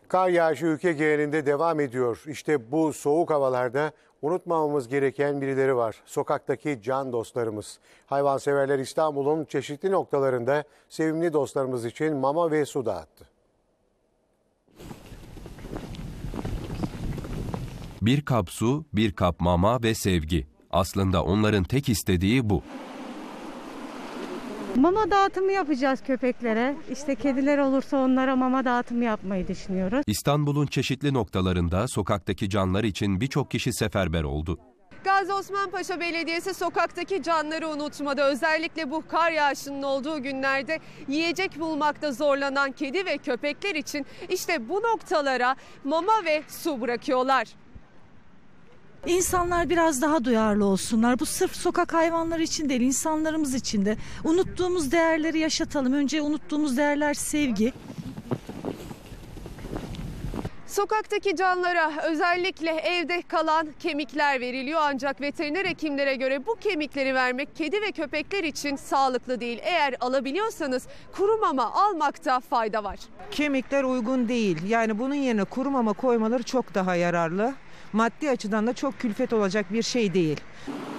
Kar yağışı ülke genelinde devam ediyor. İşte bu soğuk havalarda unutmamamız gereken birileri var. Sokaktaki can dostlarımız. Hayvanseverler İstanbul'un çeşitli noktalarında sevimli dostlarımız için mama ve su dağıttı. Bir kap su, bir kap mama ve sevgi. Aslında onların tek istediği bu. Mama dağıtımı yapacağız köpeklere. İşte kediler olursa onlara mama dağıtımı yapmayı düşünüyoruz. İstanbul'un çeşitli noktalarında sokaktaki canlar için birçok kişi seferber oldu. Gazi Osman Paşa Belediyesi sokaktaki canları unutmadı. Özellikle bu kar yağışının olduğu günlerde yiyecek bulmakta zorlanan kedi ve köpekler için işte bu noktalara mama ve su bırakıyorlar. İnsanlar biraz daha duyarlı olsunlar. Bu sırf sokak hayvanları için değil, insanlarımız için de. Unuttuğumuz değerleri yaşatalım. Önce unuttuğumuz değerler sevgi. Sokaktaki canlara özellikle evde kalan kemikler veriliyor ancak veteriner hekimlere göre bu kemikleri vermek kedi ve köpekler için sağlıklı değil. Eğer alabiliyorsanız kuru mama almakta fayda var. Kemikler uygun değil. Yani bunun yerine kuru mama koymaları çok daha yararlı. Maddi açıdan da çok külfet olacak bir şey değil.